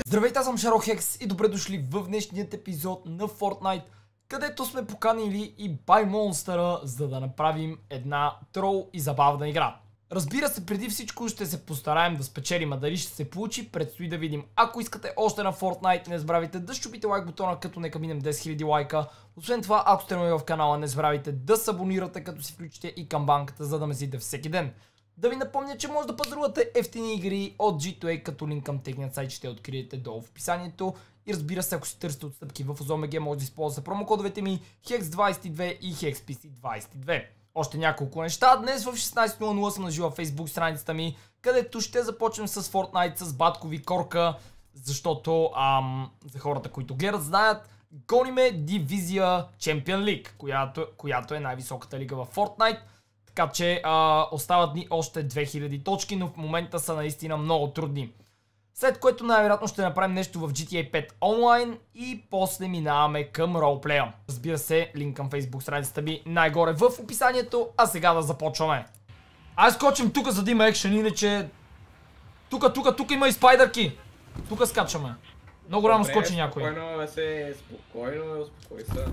Здравейте, аз съм Шарохекс и добре дошли в днешният епизод на Fortnite, където сме поканили и BuyMonster, за да направим една трол и забавна игра. Разбира се, преди всичко ще се постараем да спечелим, а дали ще се получи, предстои да видим. Ако искате още на Fortnite, не забравяйте да щупите лайк бутона, като нека минем 10 000 лайка. Освен това, ако сте нови в канала, не забравяйте да се абонирате, като си включите и камбанката, за да ме следите всеки ден. Да ви напомня, че може да пазарувате ефтини игри от G2A, като линк към техният сайт ще откриете долу в описанието. И разбира се, ако си търсите отстъпки в OZOMG, може да използвате промокодовете ми HEX22 и HEXPC22. Още няколко неща. Днес в 16:00 съм на живо в Facebook страницата ми, където ще започнем с Fortnite, с баткови корка, защото за хората, които гледат, знаят, гониме дивизия Champion League, която е най-високата лига в Fortnite. Така че остават ни още 2000 точки, но в момента са наистина много трудни. След което най-вероятно ще направим нещо в GTA 5 онлайн и после минаваме към ролплея. Разбира се, линк към Facebook страницата ми най-горе в описанието, а сега да започваме. Ай скочим тук, за да има екшен, иначе... Тук има и спайдърки. Тук скачаме. Много рано скочи някой. Спокойно, успокой се.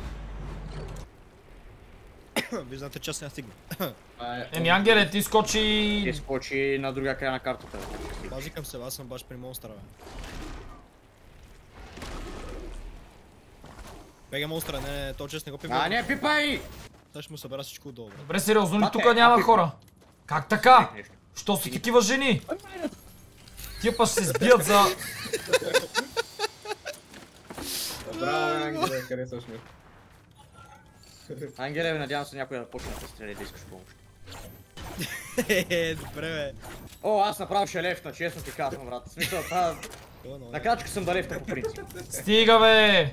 Виждате, че аз не стигна. Еми Ангеле, ти скочи... Ти скочи на другия край на картата. Базикам се, аз съм баш при монстъра, бе. Бега монстъра, не, то чест не го пипай. Не, пипай! Сега ще му събера всичко отдолу, бе. Добре, сериозно ли тук няма хора? Как така? Що са такива жени? Тия па ще се сбият за... Браво, Ангеле, харесваш ме. Ангеле, надявам се някой да почне да те стреля да искаш помощ. Добре, бе. О, аз направо ще лефна, честно ти казвам, брат. В смисъл, това... На крачка съм да лефна по принцип. Стига, бе!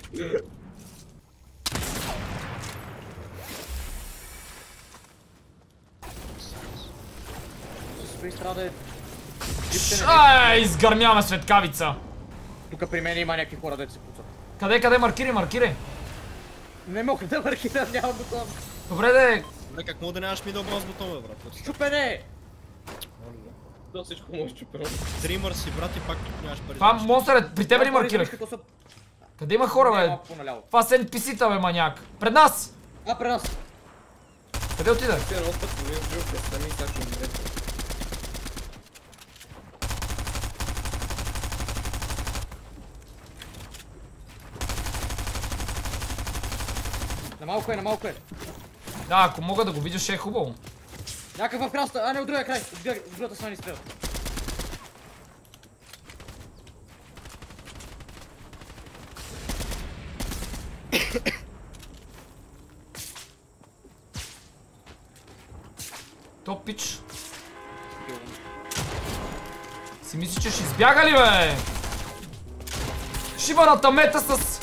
Стои страда е... Ай, изгърмяме светкавица! Тука при мен има някакви хора, дето се пуцат. Къде? Маркири! Не мога да маркирам, нямам бутон. Добре, де! Добре, как мога да нямаш middle mouse бутон, бе, брат? Чупене! То всичко може чупено. Стримър си, брат, и пак нямаш пари. Това монстър е, при тебе ли маркирах? Къде има хора, бе? Това са NPC-та, бе, маняк. Пред нас! Пред нас! Къде отиде? На малко е. Да, ако мога да го видя, ще е хубаво. Някакъв в краста, не от другия край, от другата страна ни стрел. Топ пич. Си мисли, че ще избяга ли, бе? Шибаната мета с...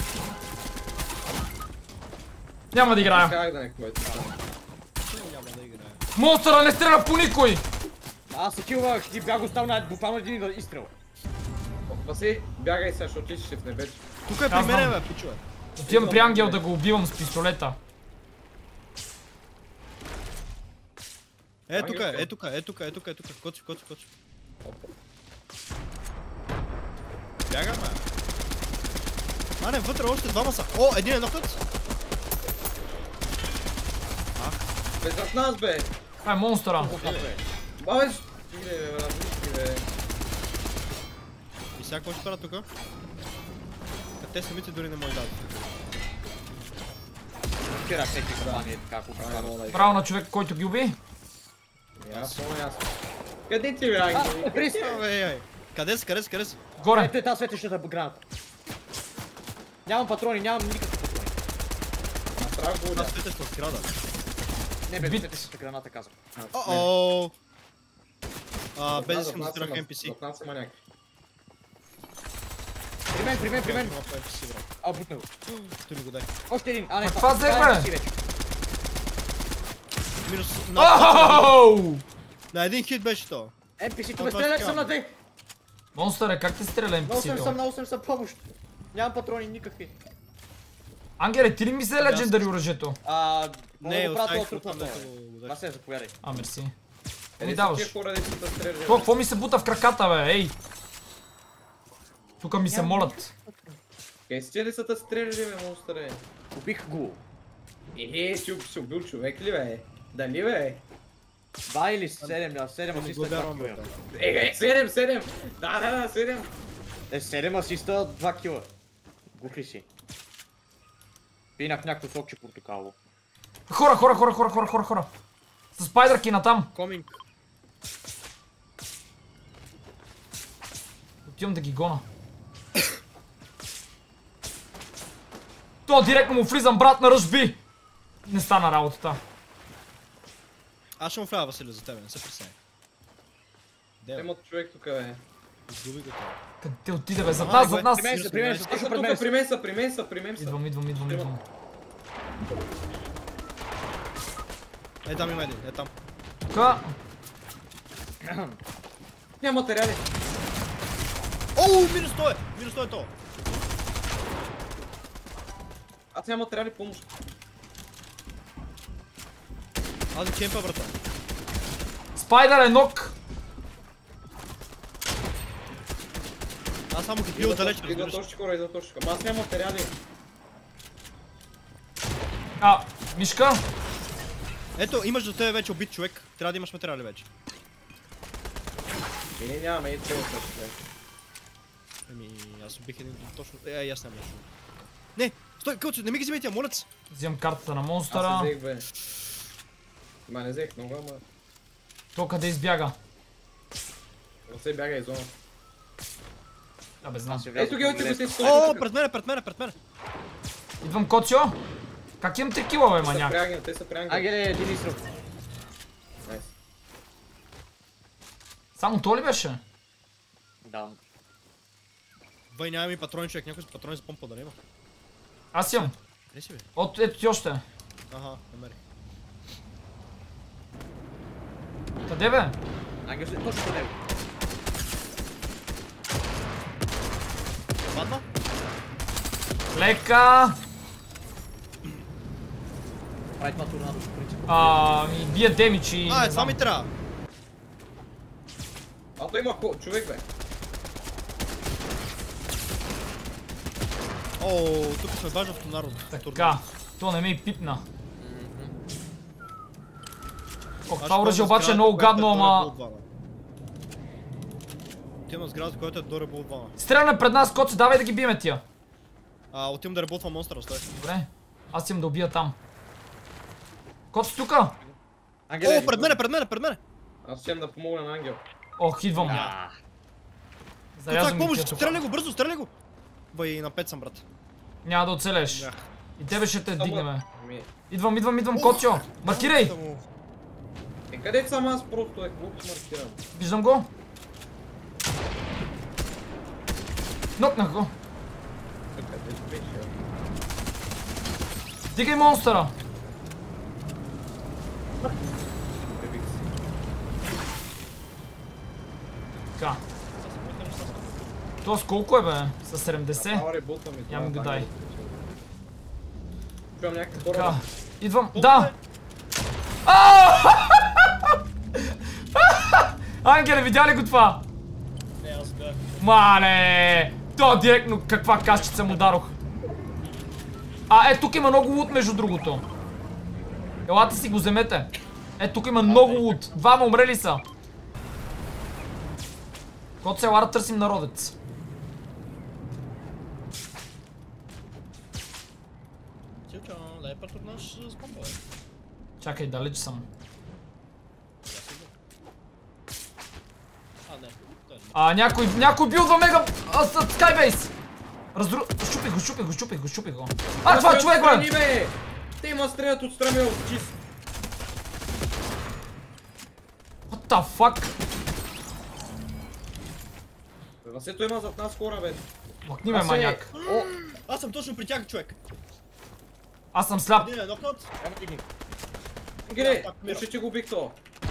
Няма да играя. Монстъра не стреля по никой! Аз се килвах, ти бях останал буквално един изстрел. Паси, бягай сега, защото ти ще в небето. Тук е при мене, бе, пичове. Отивам при Ангел да го убивам с пистолета. Е тук, коци. Бягаме. Мане, вътре още двама са. О, един е нокът. Без зад нас, бе! Това е монстъра. Бабе, бе. И сега какво ще правя тука? Те самите дори не може да дадат. Кира всеки компания така, ако казвам. Браво на човек, който ги уби. Ясно. Къде ти, бе, Ангел? Ей, къде си? Горе. Ето е тази светещата граната. Нямам патрони, нямам никакви патрони. Направо го да. Светеща сграда. Не бе, светещата граната казвам. О-о! Без искам да стрелях NPC. В нас има някакви. При мен. Бутна го. Той ми го дай. Още един, не, това взех, бе! Минус на един хит беше то. NPC, тук стрелях съм на две! Монстър, как те стреля NPC-то? На 8 съм помощ. Нямам патрони никакви. Ангеле, ти ли ми се легендари оръжието? Не, оставих от това. Васе, заповядай. Мерси. Ми даваш. Какво ми се бута в краката, бе, ей? Тука ми се молят. Къде сте ли са те стреляли, бе, монстъре? Убих го. Си убил човек ли, бе? Дали, бе? 2 или 7, 7 асиста. 7! Да, 7! 7 асиста, 2 кила. Глухли си. Пинах някакво сокче портокало. Хора. С спайдърки натам. Коминг. Отивам да ги гона. То директно му влизам, брат, на ръжби. Не стана работата. Аз ще му влява, Василе, за тебе, не се пресай. Имат човек тук, бе. Изгуби го това. Къде отиде, бе? Зад нас. При мен са. Идвам. Е, там има един, е там. Тука. Няма материали. Оу, минус 100 е! Минус 100 е то! Аз няма материали, помощ. Аз ги кемпа, брата. Спайдър е нок. Аз само ги бил отдалеч, Идват разбираш. още хора. Ама аз няма материали. Мишка. Ето, имаш за тебе вече убит човек. Трябва да имаш материали вече. Ние нямаме и цяло също. Еми, аз убих един точно. Аз нямам нещо. Не! Стой, Кълчо, не ми ги взимай тя, моля се! Взимам картата на Аз монстъра. се взех, бе. Не взех много, ама... То къде избяга? Не се бяга и зона. Абе, знам. Ето ги, О, пред мен! Идвам, Коцио. Как имам 3 кила, бе, маняк? Те са прянгли. Ангеле, един изстрел. Найс. Само то ли беше? Да. Бай, няма ми патрони, човек, някой с патрони за помпа да няма. Аз имам. Къде си, бе? Ето ти още. Аха, намерих. Къде, бе? Ангел, точно къде. Падна? Лека. Прави това торнадо, по принцип. Ми бие демидж и... не Това знам. ми трябва. То има човек, бе. О, тук сме бажа в тонарод. Така. То не ме и пипна. Това оръжие обаче е много гадно, ама... Отивам на сградата, която е до ребол 2. Стреляне пред нас, Коци, давай да ги биеме тия. Отивам да реболтвам монстъра, стой. Добре. Аз имам да убия там. Коци, тука! О, пред мене! Аз ще да помогна на Ангел. Ох, идвам. Зарязвам ги помощ, тия тука. стреляй го, бързо, стреляй го! Бай, на 5 съм, брат. Няма да оцелеш. Бях. И тебе ще те дигнеме. Ами... Идвам, Коцио. Маркирай! Къде съм аз просто, глупо маркирам. Виждам го. Нокнах го. Къде беше? Дигай монстъра. Пребих си. Така. То с колко е, бе? С 70? Пауър ребутвам и това. Няма ми го дай. Чувам някакви Така. хора. Идвам. Да! Ангеле, видя ли го това? Не, аз бях. Мале! То директно каква кашчица му дарох. Тук има много лут, между другото. Елате си го вземете. Тук има много лут. Двама умрели са. Кот се, елара търсим народец. Дай патронаж с помпа, бе. Чакай, далеч съм. Не. Някой билдва мега... Skybase! Щупих го. Това е човек, бе! Те има стрелят от страмил, чист. What the fuck? Васето има зад нас хора, бе. Махни ме, маняк. Аз съм точно при тях, човек. Аз съм сляп. Един е нокнат. Гире, ще ти го убих то.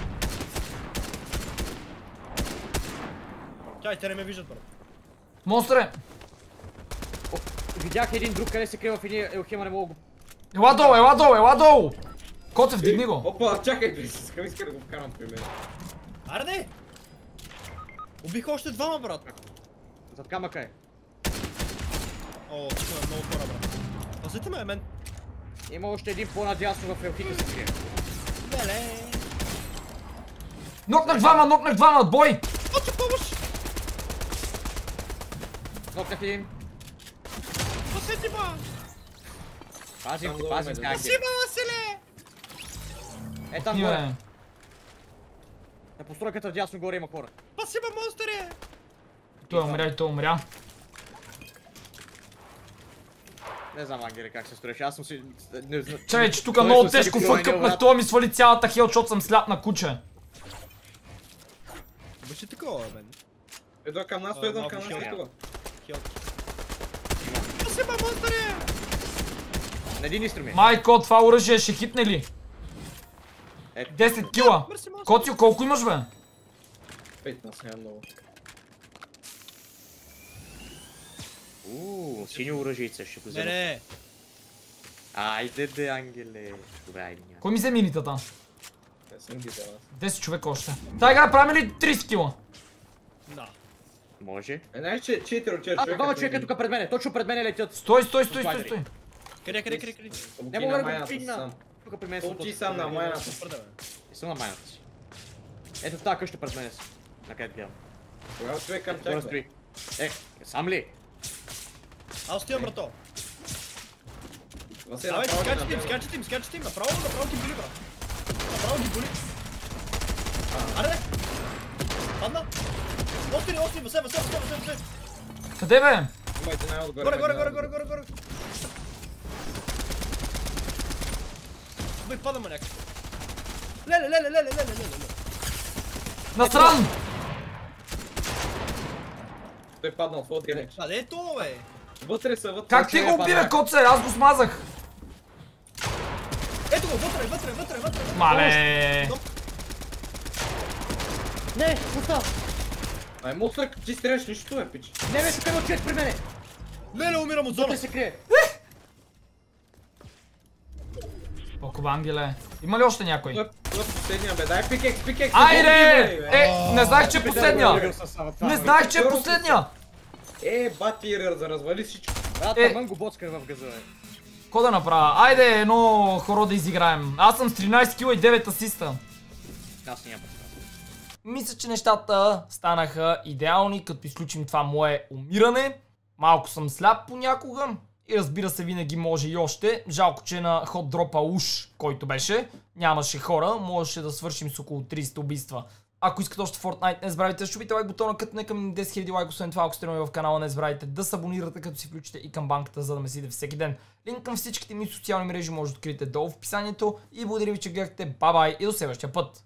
Чай, те не ме виждат, брат. Монстре! Видях един друг, къде се крива в един елхема, не мога го... Ела долу! Коте, вдигни го. Опа, чакай, бе, иска да го вкарам при мен. Арде! Убих още двама, брат. Зад камъка е. О, тук има много хора, брат. Пазите ме, мен. Има още един по-надясно в елхите си. Леле. Нокнах двама, бой! Оце помощ! Нокнах един. Пасете ма! Пазим, Спасибо, Василе! Е там Ти, горе. бе. На постройката дясно горе има хора. Спасибо, монстъре! Той умря. Не знам, Ангеле, как се строеше. Аз съм си... Не знам. Чай, че тук Той много съм си тежко викал, фъкъпнах, това ми свали цялата хел, защото съм сляп на куче. Беше такова, мен. Едва към нас, едва към нас, тук. Спасибо, монстъре! На един изстреми. Майко, това оръжие ще хитне ли? Ето. 10 кила. Мърси, монстър! Коцио, колко имаш, бе? 15 няма много. Синьо оръжице ще го взема. Не. Айде де, Ангеле. Добре, айде няма. Кой ми взе минитата? Не съм ги взел аз. 10 човека още. Та игра правим ли 30 кила? Да. Може. Знаеш, че 4 от 4 А, човека... двама човека тук пред мене. Точно пред мене летят. Стой. Къде? Не мога да го пигна. Тук при мен са. Получи сам на майната. Не съм на майната си. Ето в тази къща пред мене са. На където гледам. Тогава човек към Хора тях, бе. стои. Сам ли? Аз отивам, брато. Васе, Абе, направо ли скачате им, направо ги боли, брат. Направо ги боли. Аре, падна. Остри, Васе. Къде, бе? Имайте най-отгоре. Горе. Бе, падаме някак. Леле. Насран! Той е паднал, в отгоре. Къде е това, бе? Вътре са. Как ти го уби, бе, коце? Аз го смазах. Ето го, вътре. Мале! Не, пуста! Ай, монстър, ти стреляш нищо, бе, пич. Не, бе, тук има човек при мене! Леле, умирам от Вътре зона. се крие. Споко, Ангеле. Има ли още някой? Това е последния, бе, дай пикекс. Айде! Не знаех, че е последния! Не знаех, че е последния! Бати, развали всичко. Брат, навън го боцкар в газа, бе. Ко да направя? Айде, едно хоро да изиграем. Аз съм с 13 кила и 9 асиста. Аз нямам. Мисля, че нещата станаха идеални, като изключим това мое умиране. Малко съм сляп понякога. И разбира се, винаги може и още. Жалко, че на хот дропа уж, който беше, нямаше хора. Можеше да свършим с около 30 убийства. Ако искате още Fortnite, не забравяйте да щупите лайк бутона, като не към 10 000 лайк. Освен това, ако сте нови в канала, не забравяйте да се абонирате, като си включите и камбанката, за да ме следите всеки ден. Линк към всичките ми социални мрежи може да откриете долу в описанието. И благодаря ви, че гледахте. Бай-бай и до следващия път!